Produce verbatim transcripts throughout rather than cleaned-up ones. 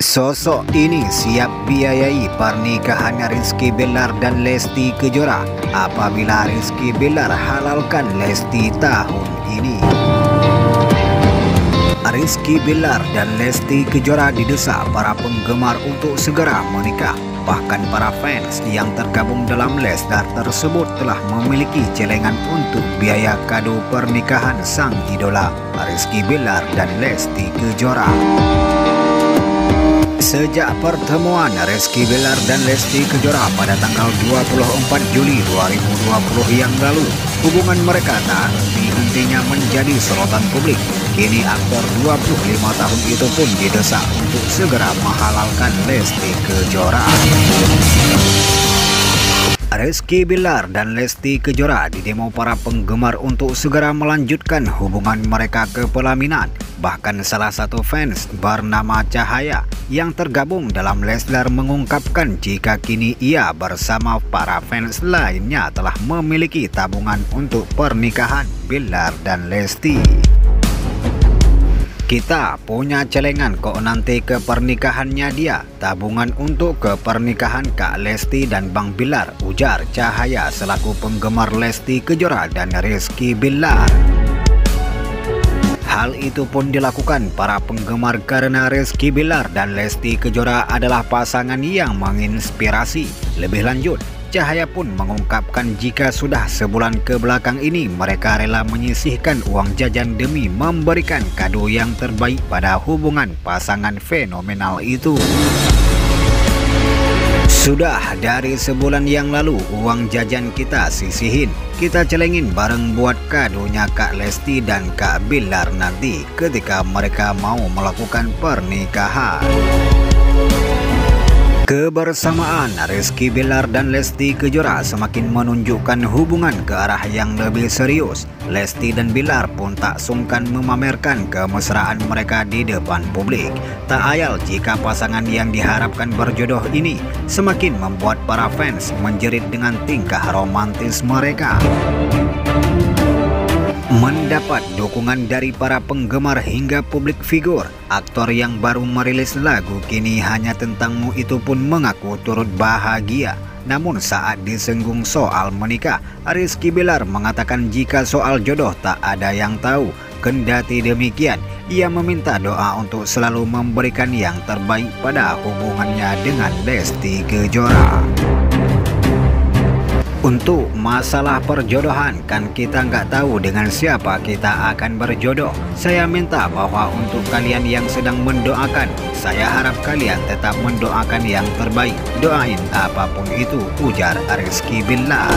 Sosok ini siap biayai pernikahan Rizky Bilar dan Lesti Kejora apabila Rizky Bilar halalkan Lesti tahun ini. Rizky Bilar dan Lesti Kejora didesak para penggemar untuk segera menikah. Bahkan para fans yang tergabung dalam Leslar tersebut telah memiliki celengan untuk biaya kado pernikahan sang idola Rizky Bilar dan Lesti Kejora. Sejak pertemuan Rizky Bilar dan Lesti Kejora pada tanggal dua puluh empat Juli dua ribu dua puluh yang lalu, hubungan mereka tak henti-hentinya menjadi sorotan publik. Kini aktor dua puluh lima tahun itu pun didesak untuk segera menghalalkan Lesti Kejora. Rizky Bilar dan Lesti Kejora didemo para penggemar untuk segera melanjutkan hubungan mereka ke pelaminan. Bahkan salah satu fans bernama Cahaya yang tergabung dalam Leslar mengungkapkan jika kini ia bersama para fans lainnya telah memiliki tabungan untuk pernikahan Bilar dan Lesti. Kita punya celengan kok nanti ke pernikahannya dia. Tabungan untuk ke pernikahan Kak Lesti dan Bang Bilar, ujar Cahaya selaku penggemar Lesti Kejora dan Rizky Bilar. Hal itu pun dilakukan para penggemar karena Rizky Bilar dan Lesti Kejora adalah pasangan yang menginspirasi. Lebih lanjut, Cahaya pun mengungkapkan jika sudah sebulan ke belakang ini mereka rela menyisihkan uang jajan demi memberikan kado yang terbaik pada hubungan pasangan fenomenal itu. Sudah dari sebulan yang lalu uang jajan kita sisihin, kita celengin bareng buat kadonya Kak Lesti dan Kak Bilar nanti ketika mereka mau melakukan pernikahan. Kebersamaan Rizky Bilar dan Lesti Kejora semakin menunjukkan hubungan ke arah yang lebih serius. Lesti dan Bilar pun tak sungkan memamerkan kemesraan mereka di depan publik. Tak ayal jika pasangan yang diharapkan berjodoh ini semakin membuat para fans menjerit dengan tingkah romantis mereka. Mendapat dukungan dari para penggemar hingga publik figur, aktor yang baru merilis lagu Kini Hanya Tentangmu itu pun mengaku turut bahagia. Namun saat disenggung soal menikah, Rizky Bilar mengatakan jika soal jodoh tak ada yang tahu. Kendati demikian, ia meminta doa untuk selalu memberikan yang terbaik pada hubungannya dengan Lesti Kejora. Untuk masalah perjodohan, kan kita nggak tahu dengan siapa kita akan berjodoh. Saya minta bahwa untuk kalian yang sedang mendoakan, saya harap kalian tetap mendoakan yang terbaik. Doain apapun itu, ujar Rizky Bilar.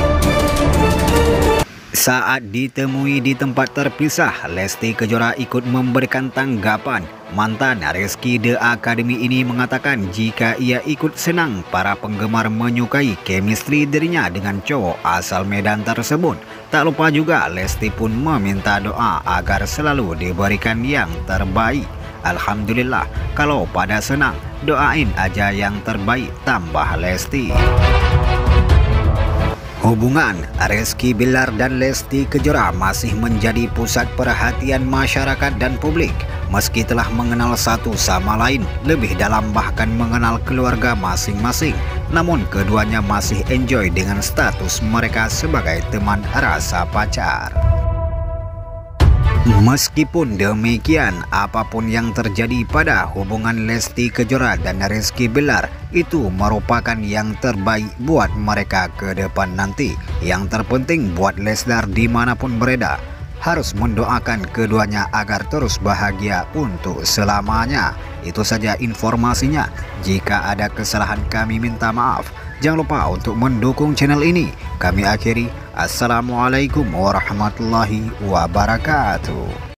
Saat ditemui di tempat terpisah, Lesti Kejora ikut memberikan tanggapan. Mantan Rizky The Academy ini mengatakan jika ia ikut senang para penggemar menyukai chemistry dirinya dengan cowok asal Medan tersebut. Tak lupa juga Lesti pun meminta doa agar selalu diberikan yang terbaik. Alhamdulillah, kalau pada senang, doain aja yang terbaik, tambah Lesti. Hubungan Rizky Bilar dan Lesti Kejora masih menjadi pusat perhatian masyarakat dan publik. Meski telah mengenal satu sama lain lebih dalam bahkan mengenal keluarga masing-masing, namun keduanya masih enjoy dengan status mereka sebagai teman rasa pacar. Meskipun demikian, apapun yang terjadi pada hubungan Lesti Kejora dan Rizky Bilar itu merupakan yang terbaik buat mereka ke depan nanti. Yang terpenting buat Leslar dimanapun berada, harus mendoakan keduanya agar terus bahagia untuk selamanya. Itu saja informasinya. Jika ada kesalahan kami minta maaf. Jangan lupa untuk mendukung channel ini. Kami akhiri. Assalamualaikum warahmatullahi wabarakatuh.